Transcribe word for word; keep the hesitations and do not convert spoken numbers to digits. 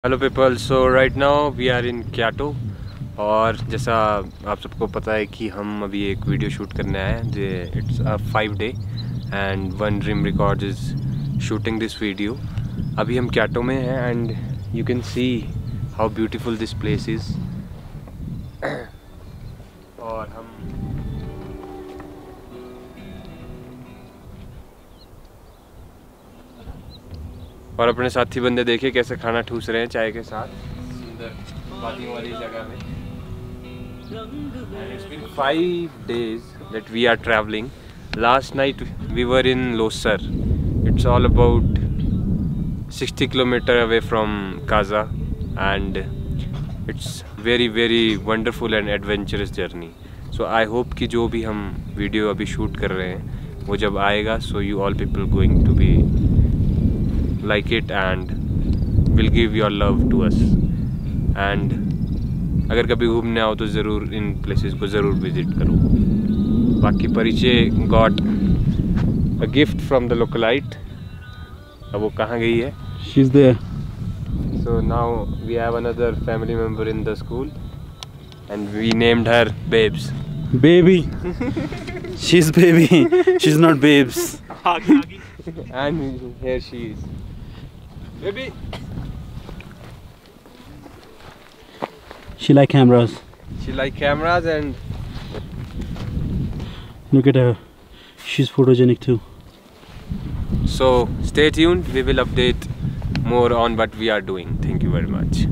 Hello people, so right now we are in Kyoto. और जैसा आप सबको पता है कि हम अभी एक वीडियो शूट करने आए हैं। जे it's a five day and one dream record is shooting this video. अभी हम क्योटो में हैं and you can see how beautiful this place is. और हम और अपने साथी बंदे देखे कैसे खाना ठूस रहे हैं चाय के साथ सुंदर वादियों वाली जगह में। And it's been five days that we are traveling. Last night we were in Losar. It's all about sixty kilometer away from Kaza, and it's very very wonderful and adventurous journey. So I hope कि जो भी हम video अभी shoot कर रहे हैं वो जब आएगा, so you all people going to be like it and will give your love to us. And अगर कभी घूमने आओ तो ज़रूर इन प्लेसेस को ज़रूर विज़िट करो। बाकी परिचय got a gift from the localite. अब वो कहाँ गई है? She's there. So now we have another family member in the school and we named her Babes. Baby. She's baby. She's not babes. And here she is. Baby. She like cameras. She like cameras and Look at her. She's photogenic too. so stay tuned. We will update more on what we are doing. Thank you very much.